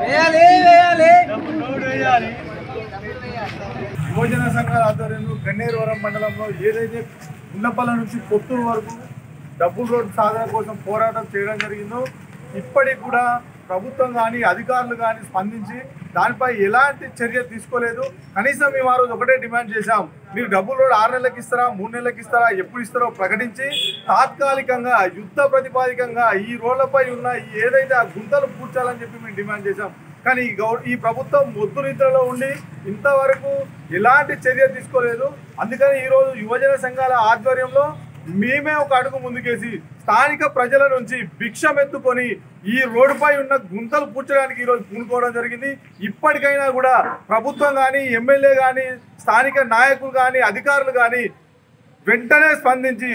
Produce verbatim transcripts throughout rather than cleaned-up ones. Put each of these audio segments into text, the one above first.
యువజన సంఘాల ఆధ్వర్యంలో గన్నేరువరం మండలంలో ఏదైతే ఉన్నపల్ల నుంచి కొత్తూరు వరకు డబుల్ రోడ్ సాధన కోసం పోరాటం చేయడం జరిగిందో ఇప్పటికి కూడా ప్రభుత్వం కానీ అధికారులు కానీ స్పందించి దానిపై ఎలాంటి చర్య తీసుకోలేదు. కనీసం మేము ఆ రోజు ఒకటే డిమాండ్ చేశాం, మీరు డబుల్ రోడ్ ఆరు నెలలకు ఇస్తారా మూడు నెలలకు ఇస్తారా ఎప్పుడు ఇస్తారో ప్రకటించి తాత్కాలికంగా యుద్ధ ప్రతిపాదికంగా ఈ రోడ్లపై ఉన్న ఏదైతే ఆ గుంతలు పూడ్చాలని చెప్పి మేము డిమాండ్ చేశాం. కానీ ఈ గౌ ఈ ప్రభుత్వం మొద్దు నిద్రలో ఉండి ఇంతవరకు ఎలాంటి చర్య తీసుకోలేదు. అందుకని ఈరోజు యువజన సంఘాల ఆధ్వర్యంలో మేమే ఒక అడుగు ముందుకేసి స్థానిక ప్రజల నుంచి భిక్షం ఎత్తుకొని ఈ రోడ్డుపై ఉన్న గుంతలు పూడ్చడానికి ఈరోజు పూనుకోవడం జరిగింది. ఇప్పటికైనా కూడా ప్రభుత్వం కానీ ఎమ్మెల్యే కానీ స్థానిక నాయకులు కానీ అధికారులు కానీ వెంటనే స్పందించి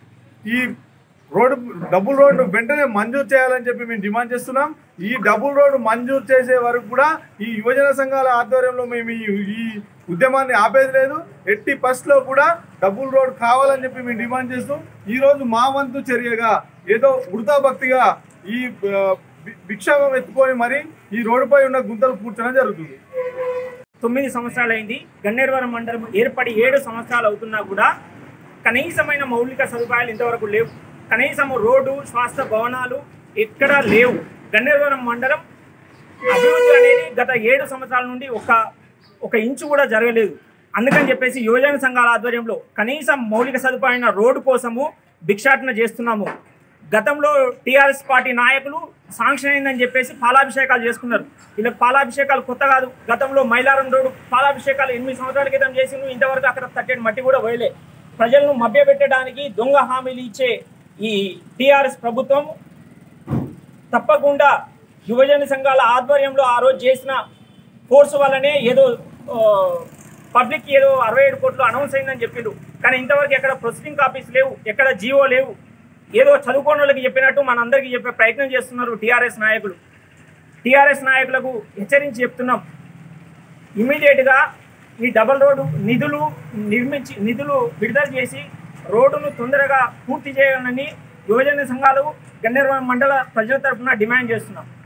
ఈ రోడ్డు డబుల్ రోడ్డు వెంటనే మంజూరు చేయాలని చెప్పి మేము డిమాండ్ చేస్తున్నాం. ఈ డబుల్ రోడ్డు మంజూరు చేసే వరకు కూడా ఈ యువజన సంఘాల ఆధ్వర్యంలో మేము ఈ ఉద్యమాన్ని ఆపేది లేదు. ఎట్టి పరిస్థితిలో కూడా డబుల్ రోడ్ కావాలని చెప్పి మేము డిమాండ్ చేస్తాం. ఈరోజు మా వంతు చర్యగా ఏదో వృధా భక్తిగా ఈ భిక్షామం ఎత్తుకొని మరి ఈ రోడ్డుపై ఉన్న గుంతలు పూడ్చడం జరుగుతుంది. తొమ్మిది సంవత్సరాలు అయింది. గన్నేరువరం మండలం ఏర్పడి ఏడు సంవత్సరాలు అవుతున్నా కూడా కనీసమైన మౌలిక సదుపాయాలు ఇంతవరకు లేవు. కనీసం రోడ్డు స్వాస్థ్య భవనాలు ఎక్కడా లేవు. గన్నేరువరం మండలం అభివృద్ధి అనేది గత ఏడు సంవత్సరాల నుండి ఒక ఒక ఇంచు కూడా జరగలేదు. అందుకని చెప్పేసి యువజన సంఘాల ఆధ్వర్యంలో కనీసం మౌలిక సదుపాయమైన రోడ్డు కోసము భిక్షాటన చేస్తున్నాము. గతంలో టీఆర్ఎస్ పార్టీ నాయకులు శాంక్షన్ అయిందని చెప్పేసి పాలాభిషేకాలు చేసుకున్నారు. ఇలా పాలాభిషేకాలు కొత్త కాదు. గతంలో మైలారం రోడ్డు పాలాభిషేకాలు ఎనిమిది సంవత్సరాల క్రితం చేసి ఇంతవరకు అక్కడ తట్టేటి మట్టి కూడా పోయలే. ప్రజలను మభ్యపెట్టడానికి దొంగ హామీలు ఇచ్చే ఈ టీఆర్ఎస్ ప్రభుత్వం తప్పకుండా యువజన సంఘాల ఆధ్వర్యంలో ఆ రోజు చేసిన ఫోర్స్ వల్లనే ఏదో పబ్లిక్ ఏదో అరవై ఏడు కోట్లు అనౌన్స్ అయిందని చెప్పిండు. కానీ ఇంతవరకు ఎక్కడ ప్రొసీడింగ్ కాపీస్ లేవు, ఎక్కడ జీవో లేవు. ఏదో చదువుకోని వాళ్ళకి చెప్పినట్టు మనందరికీ చెప్పే ప్రయత్నం చేస్తున్నారు టీఆర్ఎస్ నాయకులు. టీఆర్ఎస్ నాయకులకు హెచ్చరించి చెప్తున్నాం, ఇమ్మీడియట్గా ఈ డబల్ రోడ్డు నిధులు నిర్మించి నిధులు విడుదల చేసి రోడ్డును తొందరగా పూర్తి చేయాలని యువజన సంఘాలు గన్నేరువరం మండల ప్రజల తరఫున డిమాండ్ చేస్తున్నాం.